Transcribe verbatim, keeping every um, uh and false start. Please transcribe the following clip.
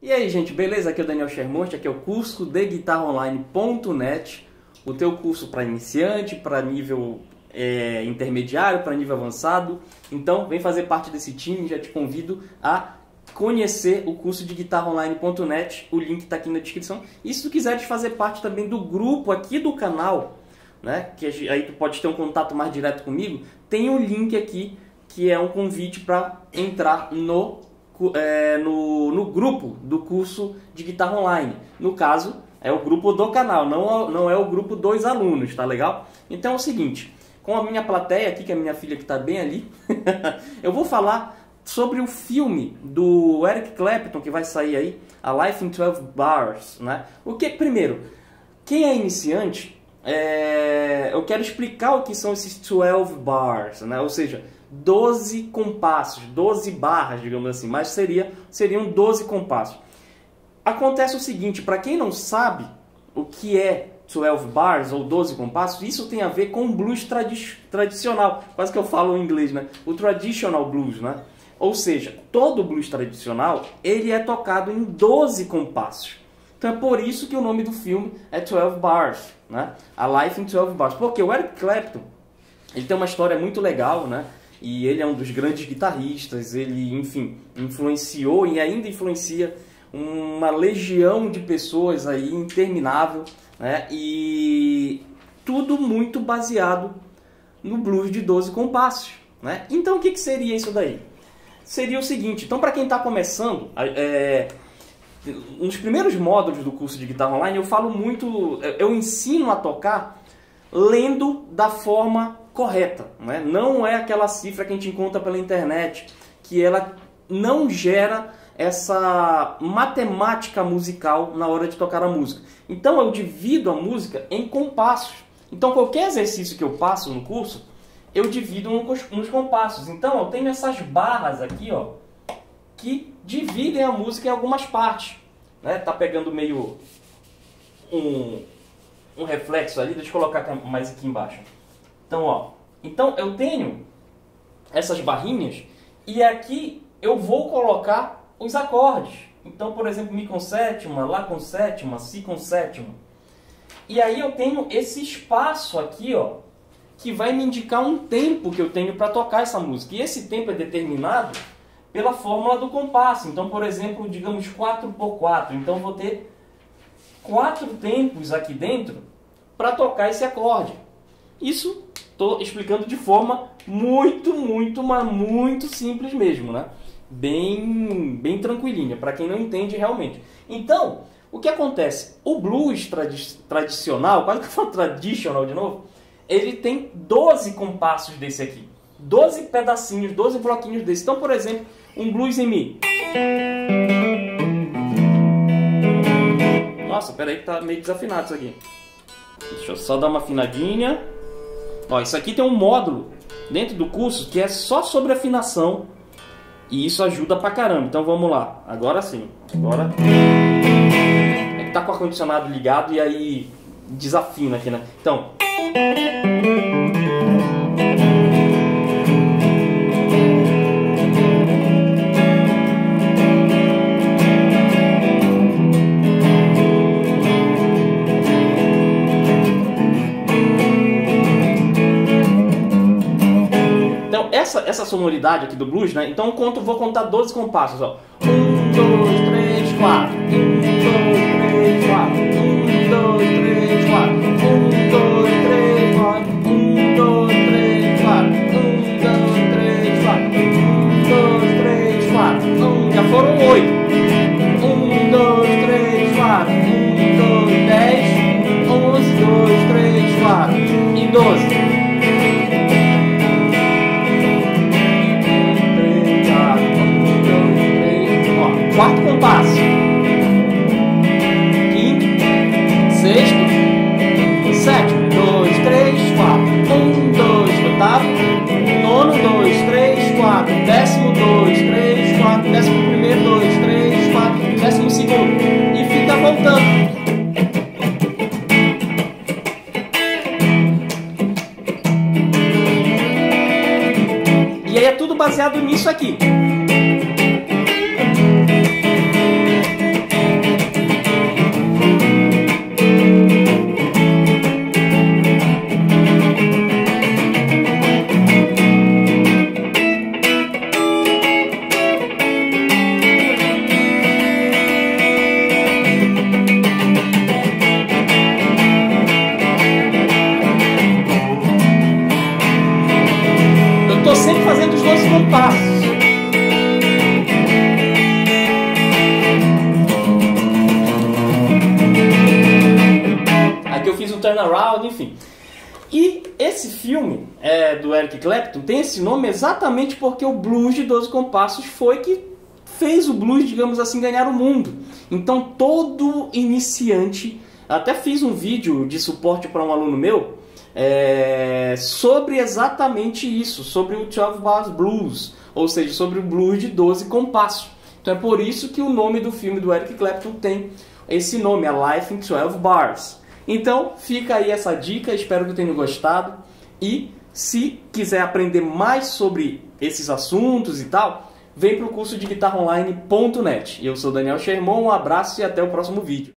E aí, gente, beleza? Aqui é o Daniel Shermonte, aqui é o curso de guitarra online ponto net, o teu curso para iniciante, para nível é, intermediário, para nível avançado. Então, vem fazer parte desse time, já te convido a conhecer o curso de guitarra online ponto net, o link está aqui na descrição. E se tu quiseres fazer parte também do grupo aqui do canal, né, que aí tu pode ter um contato mais direto comigo, tem um link aqui que é um convite para entrar no É, no, no grupo do curso de guitarra online. No caso, é o grupo do canal, não, não é o grupo dos alunos, tá legal? Então é o seguinte, com a minha plateia aqui, que é a minha filha que está bem ali, eu vou falar sobre o filme do Eric Clapton, que vai sair aí, A Life in twelve Bars, né? O que, primeiro, quem é iniciante, é, eu quero explicar o que são esses twelve bars, né? Ou seja, doze compassos, doze barras, digamos assim, mas seria, seriam doze compassos. Acontece o seguinte, para quem não sabe o que é twelve bars ou doze compassos, isso tem a ver com blues tradi tradicional, quase que eu falo em inglês, né? O traditional blues, né? Ou seja, todo blues tradicional, ele é tocado em doze compassos. Então é por isso que o nome do filme é twelve bars, né? A Life in twelve bars. Porque o Eric Clapton, ele tem uma história muito legal, né? E ele é um dos grandes guitarristas, ele, enfim, influenciou e ainda influencia uma legião de pessoas aí interminável, né? E tudo muito baseado no blues de doze compassos, né? Então o que, que seria isso daí? Seria o seguinte, então para quem está começando, é, nos primeiros módulos do curso de guitarra online eu falo muito, eu ensino a tocar lendo da forma correta, né? Não é aquela cifra que a gente encontra pela internet, que ela não gera essa matemática musical na hora de tocar a música. Então eu divido a música em compassos. Então qualquer exercício que eu passo no curso, eu divido nos compassos. Então eu tenho essas barras aqui, ó, que dividem a música em algumas partes, né? Tá pegando meio um, um reflexo ali, deixa eu colocar mais aqui embaixo. Então, ó, então eu tenho essas barrinhas e aqui eu vou colocar os acordes. Então, por exemplo, Mi com sétima, Lá com sétima, Si com sétima. E aí eu tenho esse espaço aqui, ó, que vai me indicar um tempo que eu tenho para tocar essa música. E esse tempo é determinado pela fórmula do compasso. Então, por exemplo, digamos quatro por quatro. Então, eu vou ter quatro tempos aqui dentro para tocar esse acorde. Isso estou explicando de forma muito, muito, mas muito simples mesmo, né? Bem, bem tranquilinha, para quem não entende realmente. Então, o que acontece? O blues tradi tradicional, quase que eu falo traditional de novo, ele tem doze compassos desse aqui. doze pedacinhos, doze bloquinhos desse. Então, por exemplo, um blues em Mi. Nossa, peraí que tá meio desafinado isso aqui. Deixa eu só dar uma afinadinha. Ó, isso aqui tem um módulo dentro do curso que é só sobre afinação e isso ajuda pra caramba. Então vamos lá, agora sim. Agora é que tá com o ar-condicionado ligado e aí desafina aqui, né? Então Essa, essa sonoridade aqui do blues, né? Então eu conto, vou contar doze compassos, ó. um, dois, três, quatro. um, dois, três, quatro. um, dois, três, quatro. um, dois, três, quatro. um, dois, três, quatro. um, dois, três, quatro. um, dois, três, quatro. um, já foram oito. um, dois, três, quatro. um, dois, dez. onze, dois, três, quatro. E doze. Quarto compasso, quinto, sexto, sétimo, dois, três, quatro, um, dois, oitavo, nono, dois, três, quatro, décimo, dois, três, quatro, décimo primeiro, dois, três, quatro, décimo segundo, e fica voltando. E aí é tudo baseado nisso aqui. Turnaround, enfim. E esse filme é, do Eric Clapton tem esse nome exatamente porque o blues de doze compassos foi que fez o blues, digamos assim, ganhar o mundo. Então todo iniciante, até fiz um vídeo de suporte para um aluno meu é, sobre exatamente isso, sobre o doze Bars Blues, ou seja, sobre o blues de doze compassos. Então é por isso que o nome do filme do Eric Clapton tem esse nome, A Life in doze Bars. Então, fica aí essa dica, espero que tenham gostado. E se quiser aprender mais sobre esses assuntos e tal, vem para o curso de guitarra online ponto net. Eu sou Daniel Sherman, um abraço e até o próximo vídeo.